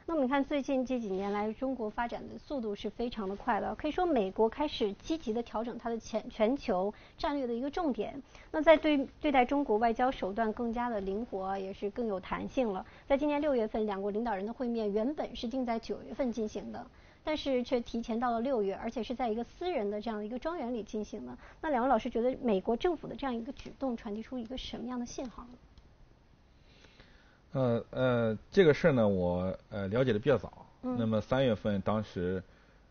那么你看，最近这几年来，中国发展的速度是非常的快的，可以说美国开始积极的调整它的全球战略的一个重点。那在对待中国外交手段更加的灵活，也是更有弹性了。在今年6月份，两国领导人的会面原本是定在9月份进行的，但是却提前到了6月，而且是在一个私人的这样的一个庄园里进行的。那两位老师觉得美国政府的这样一个举动传递出一个什么样的信号呢？ 这个事儿呢，我了解的比较早。那么3月份，当时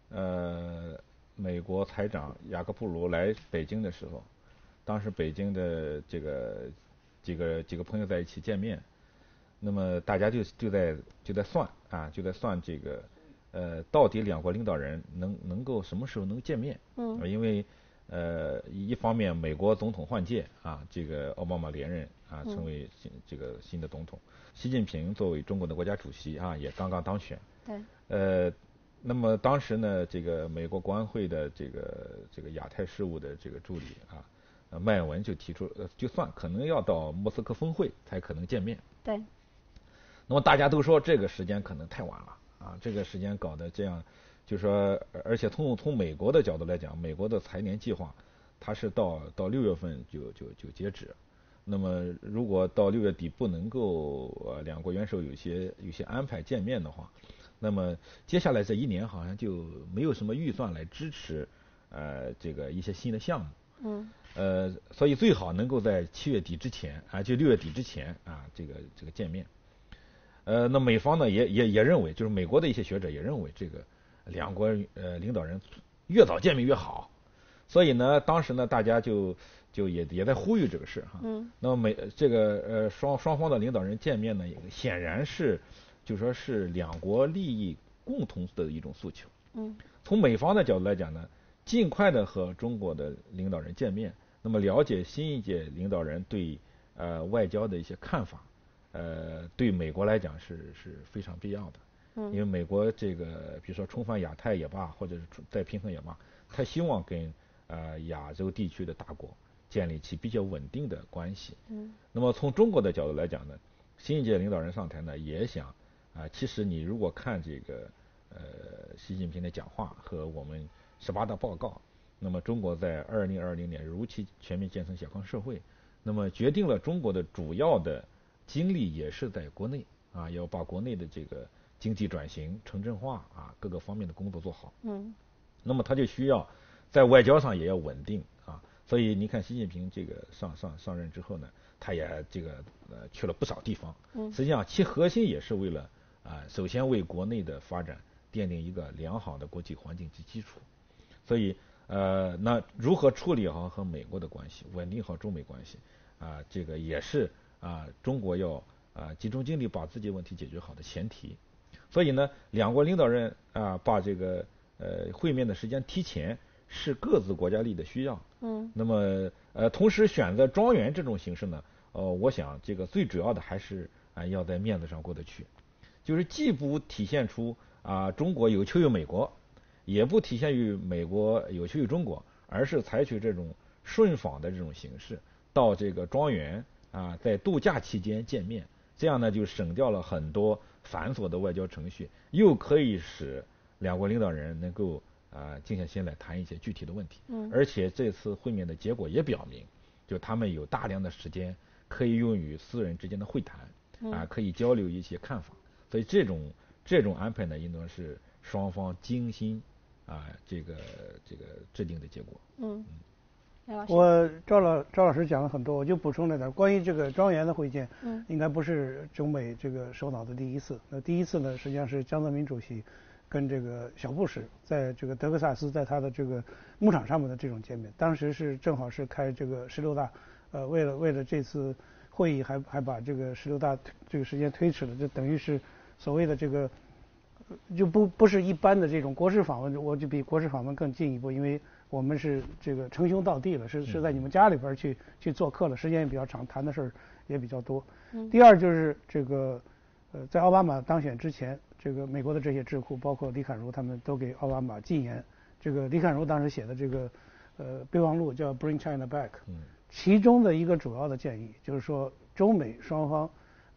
美国财长雅各布卢来北京的时候，当时北京的这个几个朋友在一起见面，那么大家就在算这个到底两国领导人能够什么时候能见面？因为一方面美国总统换届啊，这个奥巴马连任啊，成为新的总统。习近平作为中国的国家主席啊，也刚刚当选。 对。 那么当时呢，这个美国国安会的这个亚太事务的这个助理啊，麦文就提出，就算可能要到莫斯科峰会才可能见面。 对。 那么大家都说这个时间可能太晚了啊，这个时间搞得这样，就说而且从美国的角度来讲，美国的财年计划它是到6月份就截止。那么，如果到6月底不能够两国元首有些安排见面的话，那么接下来这1年好像就没有什么预算来支持这个一些新的项目。所以最好能够在7月底之前啊，就6月底之前啊，这个见面。那美方呢也认为，就是美国的一些学者也认为，这个两国领导人越早见面越好。所以呢，当时呢，大家就也在呼吁这个事哈。那么双方的领导人见面呢，显然是就说是两国利益共同的一种诉求。从美方的角度来讲呢，尽快的和中国的领导人见面，那么了解新一届领导人对外交的一些看法，对美国来讲是非常必要的。因为美国这个比如说重返亚太也罢，或者是再平衡也罢，他希望跟亚洲地区的大国建立起比较稳定的关系。那么从中国的角度来讲呢，新一届领导人上台呢，也想其实你如果看这个习近平的讲话和我们18大报告，那么中国在2020年如期全面建成小康社会，那么决定了中国的主要的精力也是在国内啊，要把国内的这个经济转型、城镇化啊各个方面的工作做好。那么他就需要在外交上也要稳定啊，所以你看习近平这个上任之后呢，他也这个去了不少地方。实际上其核心也是为了首先为国内的发展奠定一个良好的国际环境及基础。所以那如何处理好和美国的关系，稳定好中美关系这个也是中国要集中精力把自己问题解决好的前提。所以呢，两国领导人把这个会面的时间提前，是各自国家利益的需要。那么同时选择庄园这种形式呢，我想这个最主要的还是要在面子上过得去，就是既不体现出中国有求于美国，也不体现于美国有求于中国，而是采取这种顺访的这种形式，到这个庄园在度假期间见面，这样呢就省掉了很多繁琐的外交程序，又可以使两国领导人能够静下心来谈一些具体的问题。而且这次会面的结果也表明，就他们有大量的时间可以用于私人之间的会谈可以交流一些看法。所以这种安排呢，应当是双方精心这个制定的结果。 我赵老师讲了很多，我就补充了点关于这个庄园的会见。应该不是中美这个首脑的第一次。那第一次呢，实际上是江泽民主席跟这个小布什在这个德克萨斯在他的这个牧场上面的这种见面，当时是正好是开这个16大，为了这次会议还把这个16大这个时间推迟了，就等于是所谓的这个就不是一般的这种国事访问，我就比国事访问更进一步，因为我们是这个称兄道弟了，是在你们家里边去做客了，时间也比较长，谈的事儿也比较多。第二就是这个在奥巴马当选之前，这个美国的这些智库，包括李侃如他们都给奥巴马进言。这个李侃如当时写的这个备忘录叫 Bring China Back，其中的一个主要的建议就是说，中美双方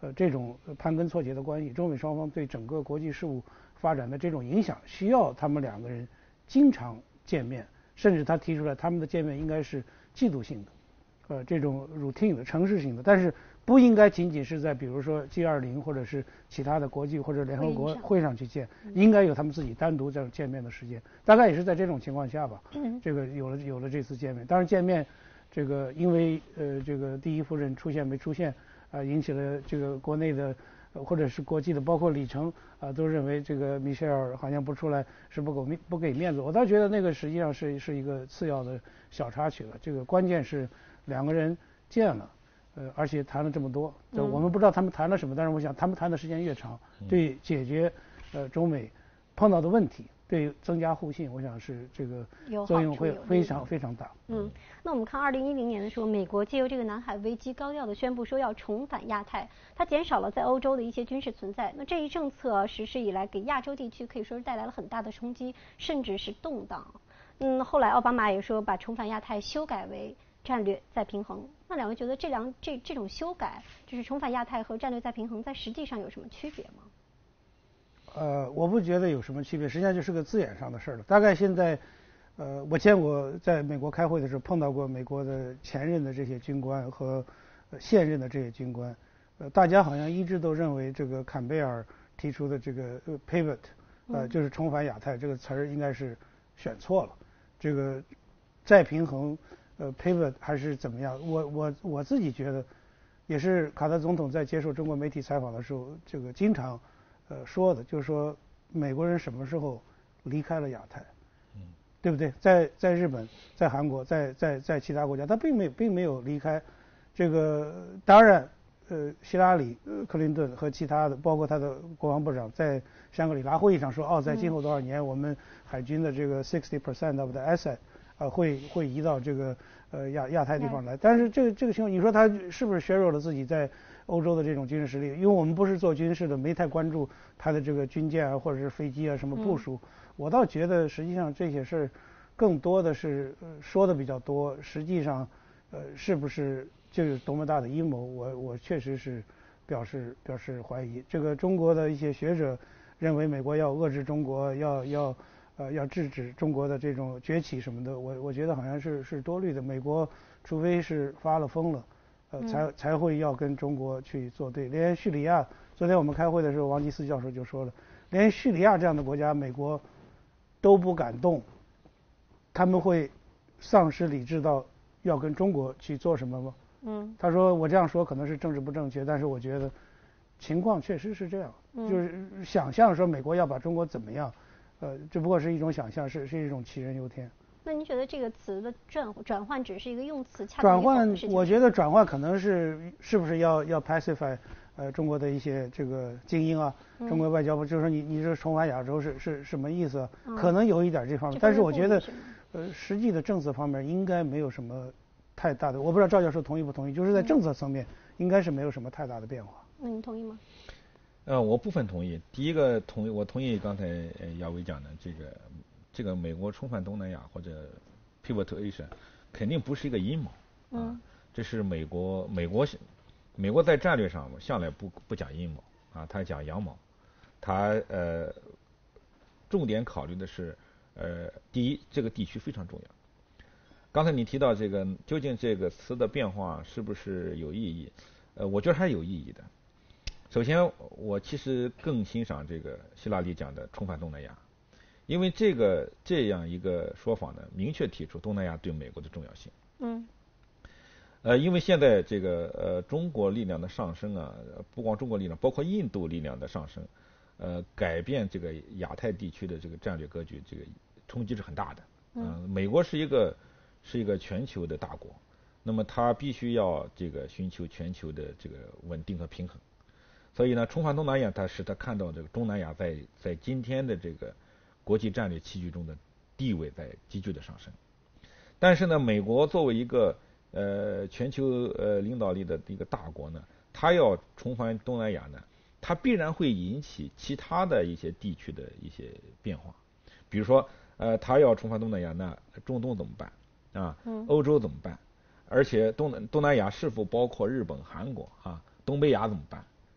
这种盘根错节的关系，中美双方对整个国际事务发展的这种影响，需要他们两个人经常见面，甚至他提出来他们的见面应该是季度性的，这种 routine 的程式性的，但是不应该仅仅是在比如说 G20 或者是其他的国际或者联合国会上去见，应该有他们自己单独这样见面的时间。大概也是在这种情况下吧，这个有了这次见面。当然见面，这个因为这个第一夫人出现没出现引起了这个国内的或者是国际的，包括里程都认为这个米歇尔好像不出来是不给面子。我倒觉得那个实际上是一个次要的小插曲了。这个关键是两个人见了。而且谈了这么多，我们不知道他们谈了什么，但是我想他们谈的时间越长，对解决中美碰到的问题，对增加互信，我想是这个作用会非常非常大。 那我们看2010年的时候，美国借由这个南海危机高调的宣布说要重返亚太，它减少了在欧洲的一些军事存在。那这一政策实施以来，给亚洲地区可以说是带来了很大的冲击，甚至是动荡。后来奥巴马也说把重返亚太修改为战略再平衡。那两位觉得这种修改，就是重返亚太和战略再平衡，在实际上有什么区别吗？ 我不觉得有什么区别，实际上就是个字眼上的事了。大概现在，我见过在美国开会的时候碰到过美国的前任的这些军官和现任的这些军官，大家好像一致都认为这个坎贝尔提出的这个pivot，就是重返亚太这个词儿应该是选错了，这个再平衡。pivot 还是怎么样？我自己觉得，也是卡特总统在接受中国媒体采访的时候，这个经常说的，就是说美国人什么时候离开了亚太，对不对？在日本，在韩国，在其他国家，他并没有离开。这个当然，希拉里、克林顿和其他的，包括他的国防部长，在香格里拉会议上说，在今后多少年，我们海军的这个60% of the asset。会移到这个亚太地方来，但是这个情况，你说他是不是削弱了自己在欧洲的这种军事实力？因为我们不是做军事的，没太关注他的这个军舰或者是飞机什么部署。我倒觉得实际上这些事儿更多的是说的比较多，实际上是不是就有多么大的阴谋？我确实是表示怀疑。这个中国的一些学者认为美国要遏制中国，要制止中国的这种崛起什么的，我觉得好像是多虑的。美国除非是发了疯了，才会要跟中国去作对。连叙利亚，昨天我们开会的时候，王吉思教授就说了，连叙利亚这样的国家，美国都不敢动，他们会丧失理智到要跟中国去做什么吗？他说我这样说可能是政治不正确，但是我觉得情况确实是这样，就是想象说美国要把中国怎么样。只不过是一种想象，是一种杞人忧天。 那您觉得这个词的转换只是一个用词？ 转换，我觉得转换可能是不是要 pacify 中国的一些这个精英啊，中国外交部就是说你这重返亚洲是什么意思？可能有一点这方面，但是我觉得实际的政策方面应该没有什么太大的，我不知道赵教授同意不同意，就是在政策层面应该是没有什么太大的变化。 那您同意吗？ 我部分同意。第一个我同意刚才亚伟讲的这个美国重返东南亚或者 pivotation 肯定不是一个阴谋这是美国在战略上向来不讲阴谋他讲阳谋，他重点考虑的是第一，这个地区非常重要。刚才你提到这个究竟这个词的变化是不是有意义？我觉得还是有意义的。首先，我其实更欣赏这个希拉里讲的重返东南亚，因为这样一个说法呢，明确提出东南亚对美国的重要性。因为现在这个中国力量的上升不光中国力量，包括印度力量的上升，改变这个亚太地区的这个战略格局，这个冲击是很大的。美国是一个全球的大国，那么它必须要这个寻求全球的这个稳定和平衡。所以呢，重返东南亚，它使他看到这个东南亚在今天的这个国际战略棋局中的地位在急剧的上升。但是呢，美国作为一个全球领导力的一个大国呢，它要重返东南亚呢，它必然会引起其他的一些地区的一些变化。比如说它要重返东南亚，那中东怎么办欧洲怎么办？而且东南亚是否包括日本、韩国东北亚怎么办？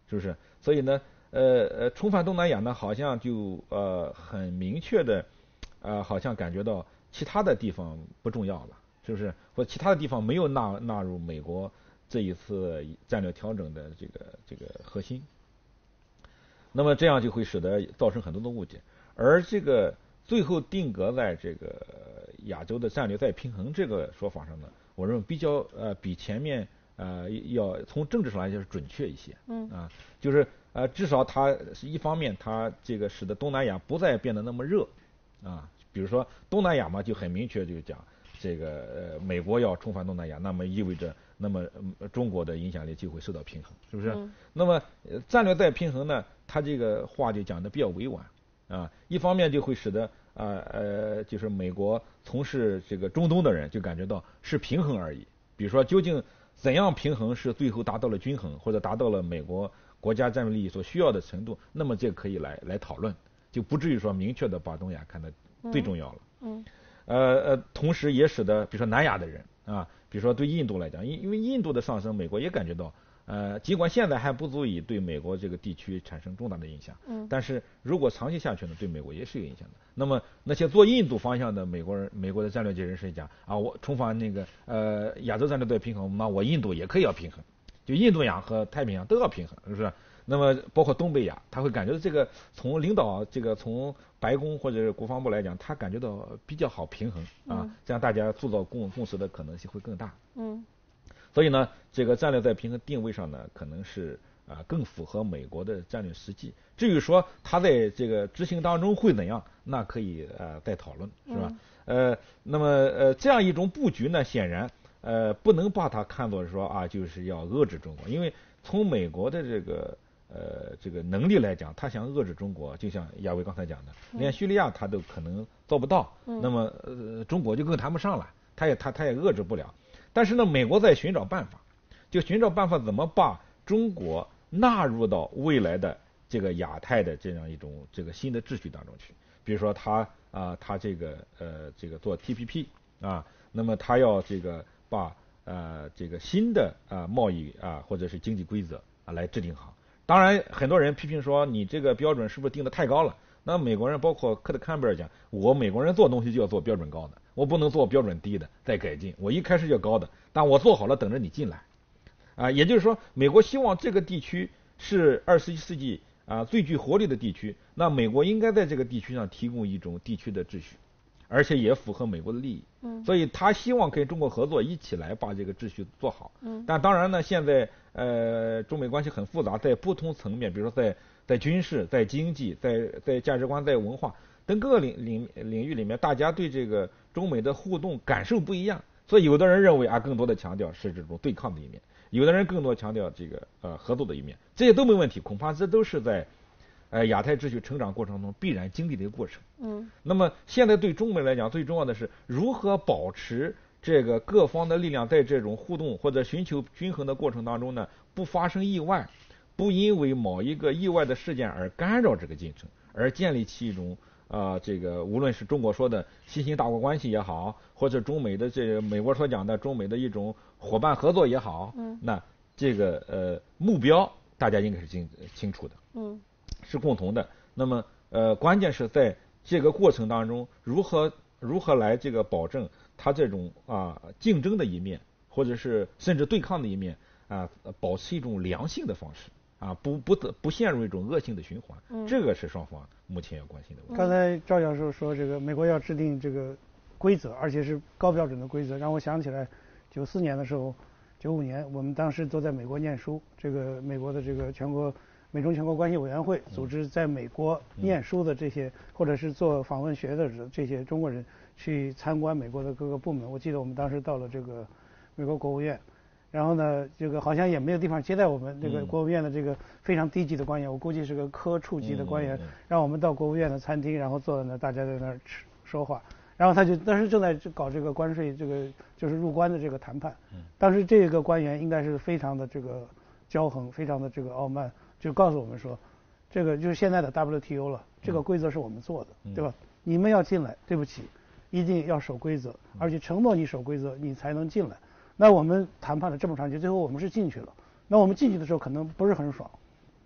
是不是？所以呢，重返东南亚呢，好像就很明确的，好像感觉到其他的地方不重要了，是不是？或其他的地方没有纳入美国这一次战略调整的这个核心。那么这样就会使得造成很多的误解，而这个最后定格在这个亚洲的战略再平衡这个说法上呢，我认为比前面要从政治上来讲是准确一些。就是至少它是一方面，它这个使得东南亚不再变得那么热比如说东南亚嘛，就很明确就讲这个美国要重返东南亚，那么意味着中国的影响力就会受到平衡，是不是？那么战略再平衡呢，它这个话就讲的比较委婉一方面就会使得就是美国从事这个中东的人就感觉到是平衡而已，比如说究竟怎样平衡是最后达到了均衡，或者达到了美国国家战略利益所需要的程度，那么这个可以来讨论，就不至于说明确的把东亚看得最重要了。同时也使得比如说南亚的人比如说对印度来讲，因为印度的上升，美国也感觉到尽管现在还不足以对美国这个地区产生重大的影响，但是如果长期下去呢，对美国也是有影响的。那么那些做印度方向的美国的战略界人士讲我重返那个亚洲战略再平衡，那我印度也可以要平衡，就印度洋和太平洋都要平衡，是不是？那么包括东北亚，他会感觉这个从领导这个从白宫或者是国防部来讲，他感觉到比较好平衡这样大家塑造共识的可能性会更大。所以呢，这个战略在平衡定位上呢，可能是更符合美国的战略实际。至于说他在这个执行当中会怎样，那可以再讨论，是吧？那么这样一种布局呢，显然不能把它看作说就是要遏制中国，因为从美国的这个能力来讲，他想遏制中国，就像亚维刚才讲的，连叙利亚他都可能做不到，那么中国就更谈不上了，他也遏制不了。但是呢，美国在寻找办法，就寻找办法怎么把中国纳入到未来的这个亚太的这样一种这个新的秩序当中去。比如说他这个做 TPP 那么他要这个把这个新的贸易或者是经济规则来制定好。当然很多人批评说你这个标准是不是定得太高了？那美国人包括克特坎贝尔讲，我美国人做东西就要做标准高的，我不能做标准低的再改进，我一开始就高的，但我做好了等着你进来也就是说美国希望这个地区是21世纪最具活力的地区，那美国应该在这个地区上提供一种地区的秩序，而且也符合美国的利益。所以他希望跟中国合作，一起来把这个秩序做好。但当然呢，现在中美关系很复杂，在不同层面，比如说在军事、在经济、在价值观、在文化等各个领域里面，大家对这个中美的互动感受不一样。所以有的人认为更多的强调是这种对抗的一面，有的人更多强调这个合作的一面，这些都没问题，恐怕这都是在亚太秩序成长过程中必然经历的一个过程。那么现在对中美来讲，最重要的是如何保持这个各方的力量在这种互动或者寻求均衡的过程当中呢，不发生意外，不因为某一个意外的事件而干扰这个进程，而建立起一种这个无论是中国说的新兴大国关系也好，或者中美的这个美国所讲的中美的一种伙伴合作也好，那这个目标大家应该是清楚的，是共同的。那么关键是在这个过程当中如何来这个保证它这种竞争的一面，或者是甚至对抗的一面保持一种良性的方式不陷入一种恶性的循环，这个是双方目前要关心的问题。 刚才赵教授说这个美国要制定这个规则，而且是高标准的规则，让我想起来94年的时候，95年我们当时都在美国念书，这个美国的这个美中全国关系委员会组织在美国念书的这些或者是做访问学的这些中国人去参观美国的各个部门。我记得我们当时到了这个美国国务院，然后呢这个好像也没有地方接待我们，这个国务院的这个非常低级的官员，我估计是个科处级的官员，让我们到国务院的餐厅，然后坐在那大家在那儿说话。然后他就当时正在搞这个关税，这个就是入关的这个谈判。当时这个官员应该是非常的这个骄横，非常的这个傲慢，就告诉我们说，这个就是现在的 WTO 了，这个规则是我们做的，对吧？你们要进来，对不起，一定要守规则，而且承诺你守规则，你才能进来。那我们谈判了这么长时间，最后我们是进去了。那我们进去的时候可能不是很爽，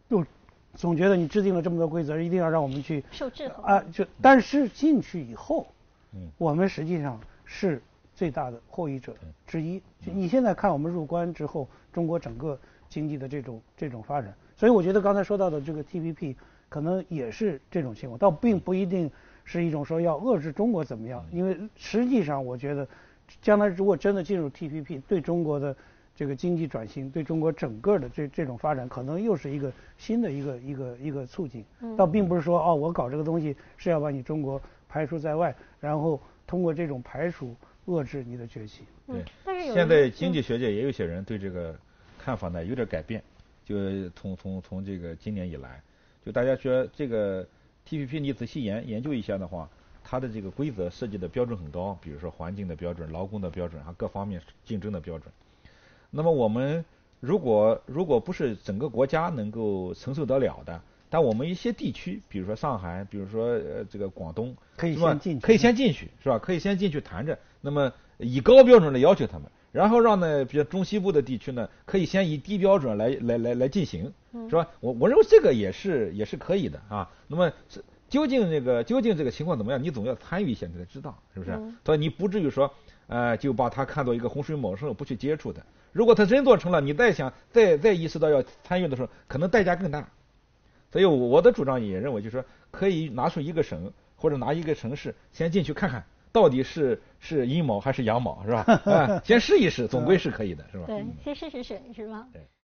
就总觉得你制定了这么多规则，一定要让我们去受制衡啊，但是进去以后，我们实际上是最大的获益者之一。你现在看我们入关之后，中国整个经济的这种发展，所以我觉得刚才说到的这个 TPP 可能也是这种情况，倒并不一定是一种说要遏制中国怎么样，因为实际上我觉得，将来如果真的进入 TPP， 对中国的这个经济转型，对中国整个的这种发展，可能又是一个新的一个促进。倒并不是说我搞这个东西是要把你中国排除在外，然后通过这种排除遏制你的崛起。 对，现在经济学界也有些人对这个看法呢有点改变，就从这个今年以来，就大家觉得这个 TPP 你仔细研究一下的话，它的这个规则设计的标准很高，比如说环境的标准、劳工的标准，还各方面竞争的标准。那么我们如果不是整个国家能够承受得了的，但我们一些地区，比如说上海，比如说这个广东， 可以先进去是吧？可以先进去谈着，那么以高标准来要求他们，然后让呢，比如中西部的地区呢，可以先以低标准来进行，是吧？我认为这个也是可以的啊。那么究竟这个情况怎么样？你总要参与一下，你才知道，是不是？所以你不至于说就把它看作一个洪水猛兽，不去接触的。如果他真做成了，你再意识到要参与的时候，可能代价更大。所以我的主张也认为，就是说可以拿出一个省或者拿一个城市先进去看看，到底是阴谋还是阳谋，是吧？先试一试，总归是可以的，是吧？ 对，先试试水，是吧？ 对。